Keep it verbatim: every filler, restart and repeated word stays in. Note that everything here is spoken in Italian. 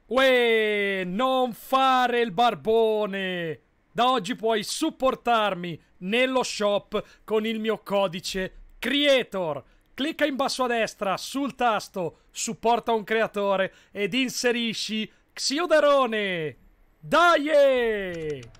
Uè, non fare il barbone! Da oggi puoi supportarmi nello shop con il mio codice Creator. Clicca in basso a destra sul tasto Supporta un creatore ed inserisci Xiodarone. Dai!